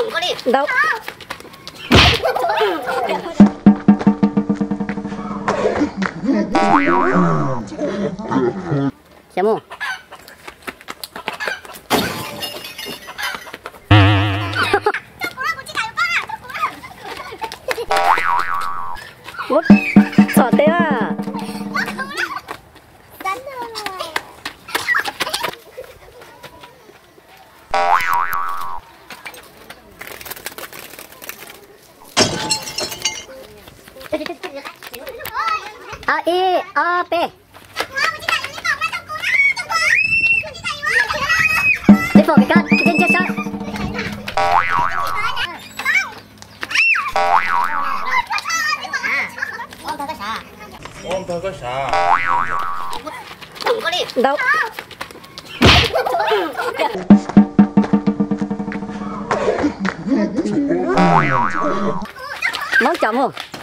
Không có đi. Đâu. Siamo. Ủa, sợ thế à? A I A P. Đi vào cái cát trên chia sát. Ôm thôi có sợ. Không có đi. Đâu. Món chậm không?